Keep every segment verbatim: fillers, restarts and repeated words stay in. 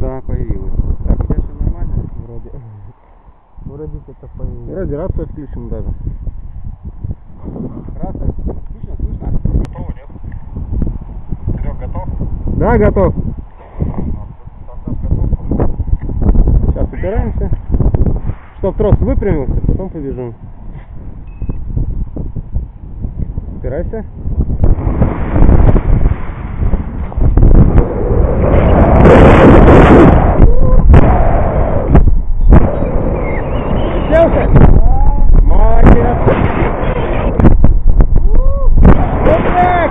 она появилась. Так, у тебя все нормально? Вроде. Вроде что-то появилось. Вроде рация включена даже. Рация включена, слышно? Готово, нет? Серег, готов? Да, готов. Состав готов? Сейчас убираемся. Чтоб трос выпрямился, потом побежим. Упирайся. Уселся? Молодец. Вот так.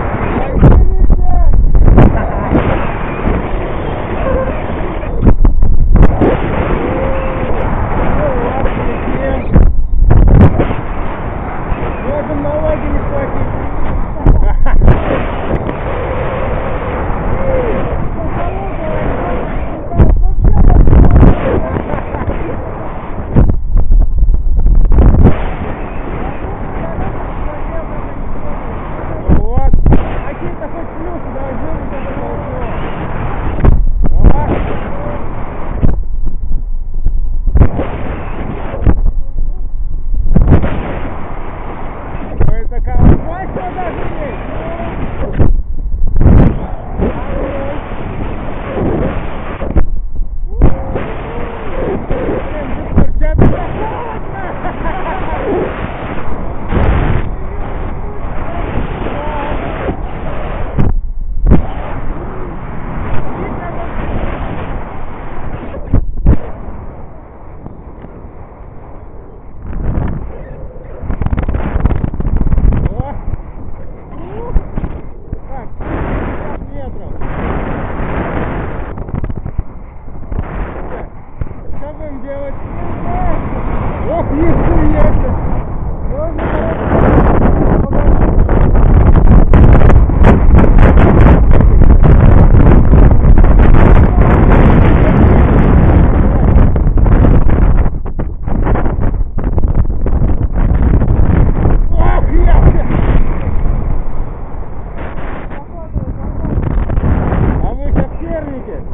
Можем налоги не платить. Вот. Какие-то хоть плюсы должны быть это получилось. Ой, такая свадьба даже есть. Что будем делать? Ох, нихуя! Ох, я! А вы соперники?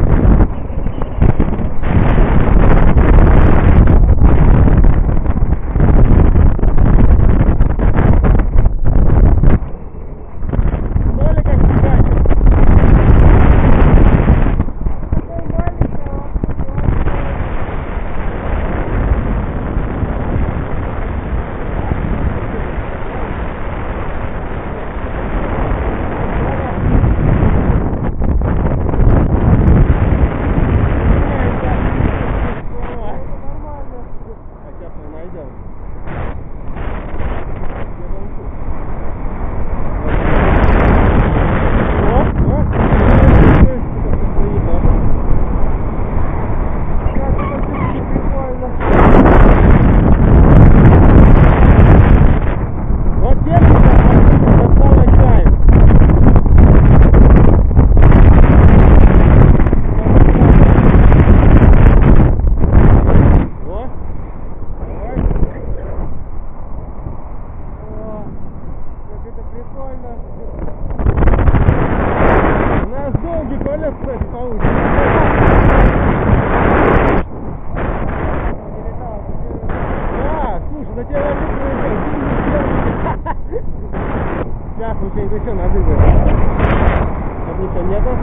Сейчас мы что-нибудь еще надыбаем. Тут ничего нету.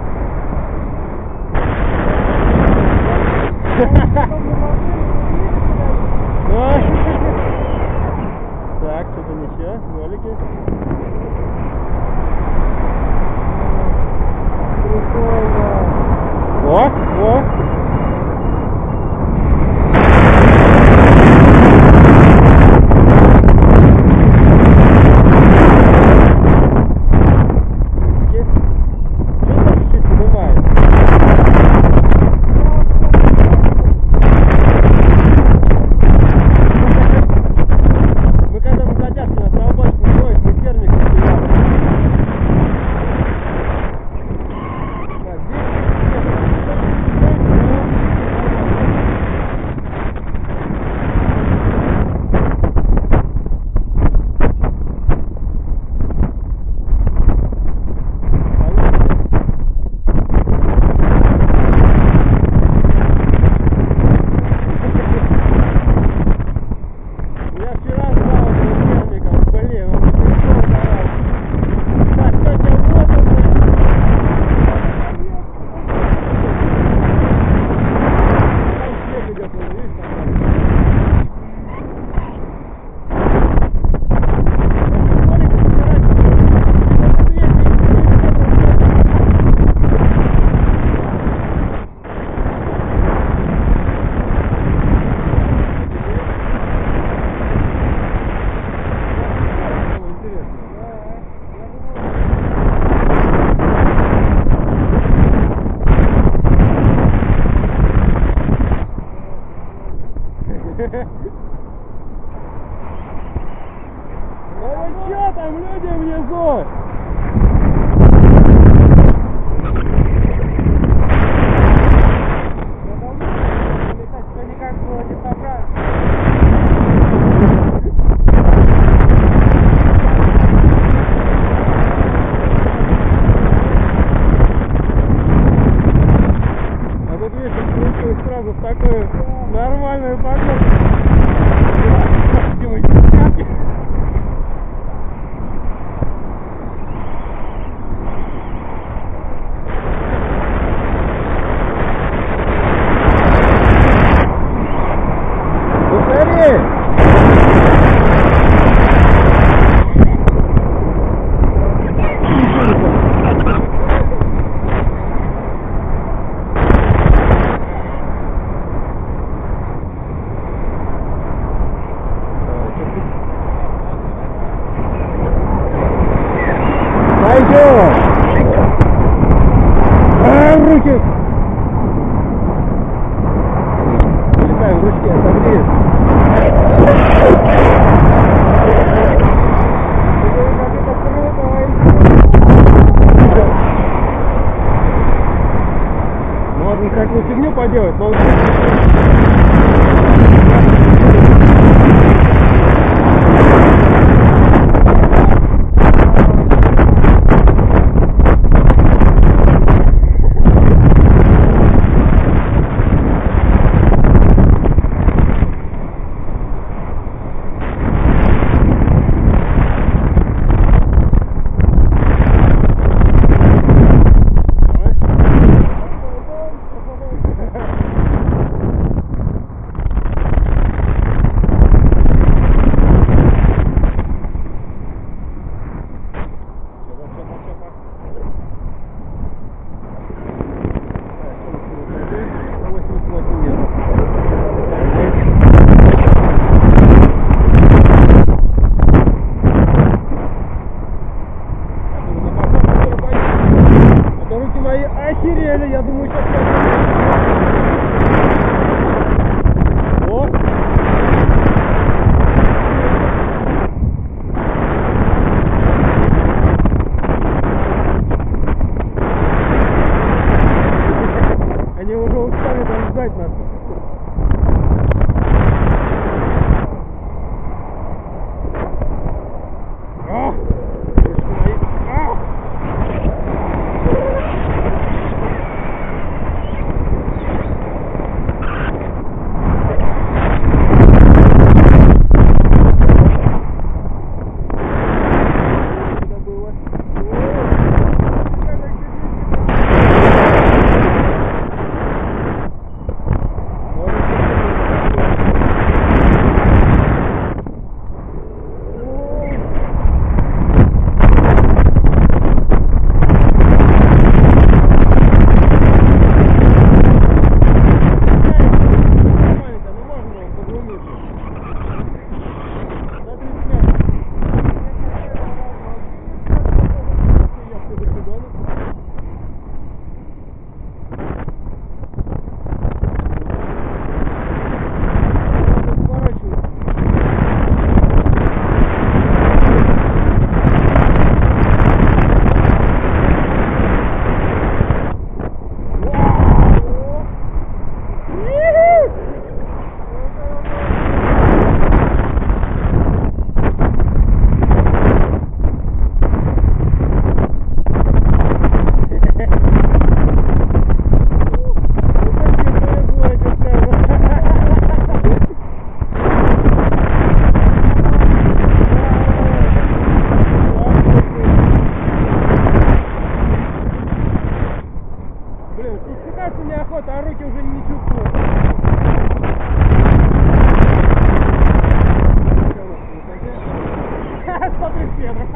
Так, что-то ничего, нолики. О, о. Мы когда мы задержки на травбачку ходим, мы нормальную погоду. Пойдем! А, руки! Летаем, ручки отогреют. Можно всякую фигню поделать, но... Охерели, я думаю, сейчас... О! Они уже устали там ждать нас. О! Неохота, а руки уже не чувствую. Смотри, Петр.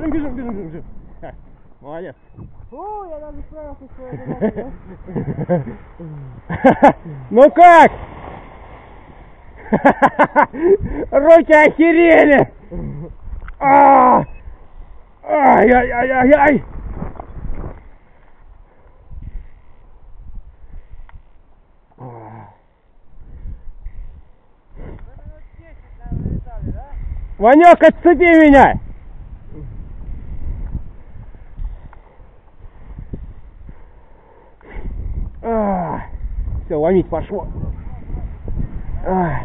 бежим, бежим, бежим, бежим, бежим. А, молодец. О, я даже справился с своей задачей, Ну как? Руки охерели! А! Ай-яй-яй-яй-яй! Ванек, отцепи меня! А, все, ломить пошло. А.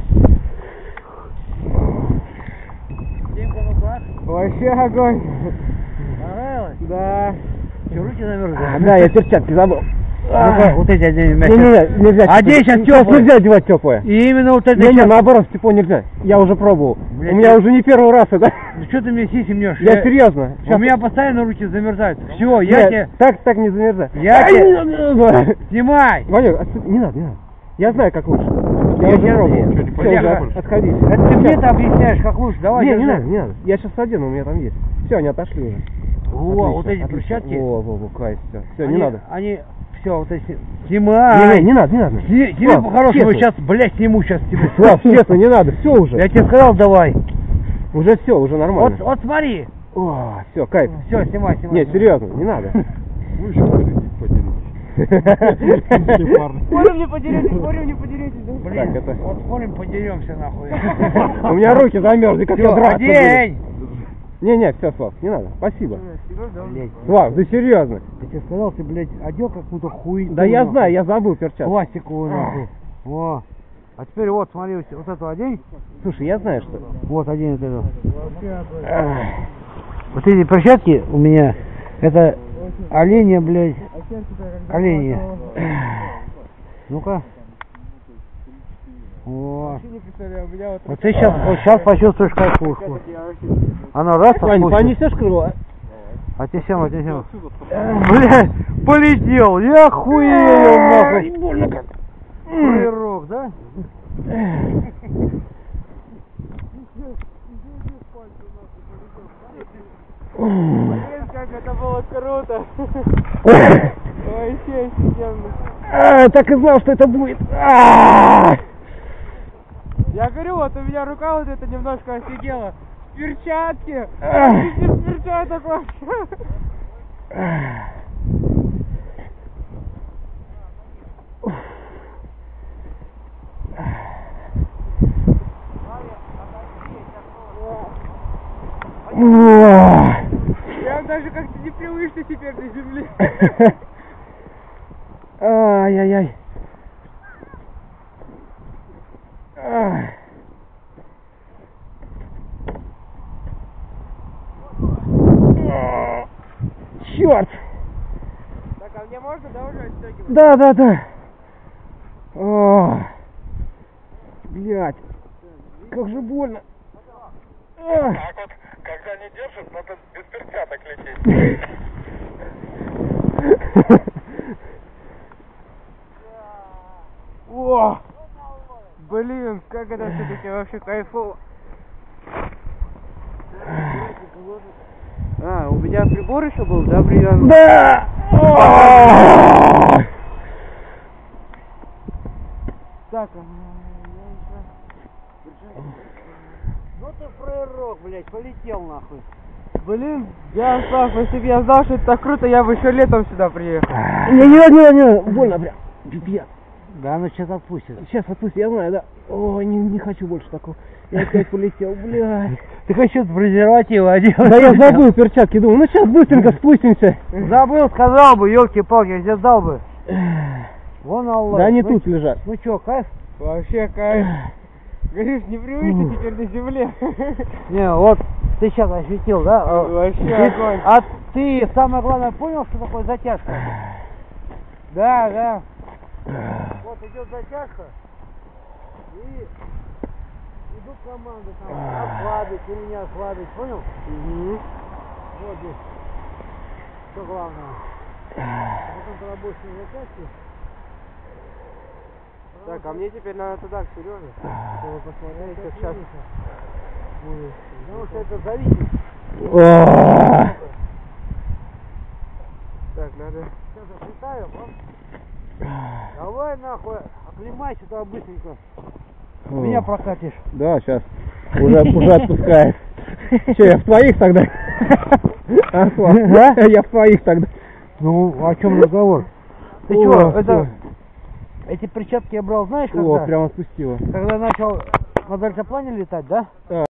Вообще огонь. Понравилось? Да. Что, руки замерзли? А, да, я перчатки забыл. Ну-ка, вот эти оденем Не, мягче. не, не, нельзя. А здесь сейчас теплое. Нельзя одевать теплое. И именно вот это Не, не, сейчас- наоборот, в тепло нельзя. Я уже пробовал. Блядь, У меня ты- уже не первый раз это. Ну что ты мне сиси мнешь? Я серьезно. У меня постоянно руки замерзают. Все, я Нет, тебе... Так, так не замерзай. Я Ай, тебе- не надо. Снимай! Ванек, отступи. Не надо, не надо. Я знаю, как лучше. Я Я уже не- пробовал. что, не Всё, понятно? уже отходи. Это ты мне-то объясняешь, как лучше. Давай, Не, не держи. надо, не надо. Я сейчас одену, у меня там есть. Все, они отошли уже. О, вот Отлично, эти отлично. перчатки. Во, во, во, кайф, все. Все, Они- не надо. Они... Все, вот эти... Не, Снимай! не, не надо, не надо. Сни- Сними Слав, по-хорошему, честно. сейчас, блядь, сниму сейчас тебе. Слав, честно, не надо. Все уже. Я тебе сказал, давай. Уже все, уже нормально. Вот, вот смотри. О, все, кайф. Все, снимай, снимай. Нет, серьезно, не надо. Вы еще поделитесь. Спорим, не подеретесь, спорим, не подеретесь. Блин, Так, это- вот спорим, подеремся нахуй. У меня руки замерзли, как я Все, драться буду. одень. Не, не, все, Слав, не надо. Спасибо. Блядь, Слав, ты серьезно? я тебе сказал, ты, блядь, одел какую-то хуйню. Да я нахуй. знаю, я забыл перчатки. Пластиковую, нахуй. Во. А теперь вот, смотри, вот вот эту одень. Слушай, я знаю, что... Вот, одень вот эту. Ах. Вот эти перчатки у меня, это оленя, блядь, оленя. Ну-ка. О. Вот ты сейчас, вот сейчас почувствуешь кайфушку. Оно раз, Вань, отпустит. понесешь крыло? Отнесем, отнесем. Бля, полетел, я охуел, нахуй. Больно как. Прырок, да? Как это было круто. Вообще офигенно. А, так и знал, что это будет. А! Я говорю, вот у меня рука вот эта немножко офигела. Перчатки. А! Без перчаток вообще. Прям даже как-то непривычно теперь на земле. Ай-яй-яй. Ах. Черт! Так, а мне можно, да, уже отстегивать? Да, да, да. О, блядь, как же больно. Ах. Так вот, когда не держит, надо без перчаток лететь. О! Блин, как это все-таки вообще кайфово. А, у меня прибор еще был, да, привязан? Да! О! Так, а, Ну ты прырок, блядь, полетел нахуй. блин, я, Слав, если бы я знал, что это так круто, я бы еще летом сюда приехал. Не, не, не, не, больно прям. Пипец. Да, оно сейчас отпустит. Сейчас отпусти, я знаю, да. Ой, не, не хочу больше такого. Я опять полетел, блядь. Ты хоть что-то презервативы одел? Да я забыл перчатки, думаю, ну сейчас быстренько спустимся. Забыл, сказал бы, елки-палки, я тебе дал бы. Вон Аллах. Да они ну, тут лежат. Ну чё, кайф? Вообще кайф. Говоришь, непривычно теперь на земле. Не, вот ты сейчас ощутил, да? А, Вообще ты- огонь. А ты самое главное понял, что такое затяжка? Да, да. Вот идет затяжка, и идут команды там, ослабить или не ослабить, понял? Вот здесь. Что главное. А потом ты работаешь на затяжке. Так, а мне теперь надо туда, к Сереже, чтобы посмотреть, как сейчас будет. Потому что это зависит. О! Так, надо... Сейчас я считаю, а? Давай нахуй, оклемайся туда быстренько. Меня прокатишь. Да, сейчас. Уже, уже отпускает. Че, я в твоих тогда? А, А? я в твоих тогда. Ну, о чем разговор? Ты О, чё, всё. это... Эти перчатки я брал, знаешь, когда? О, прямо спустила. Когда начал на дельтаплане летать, да? Да.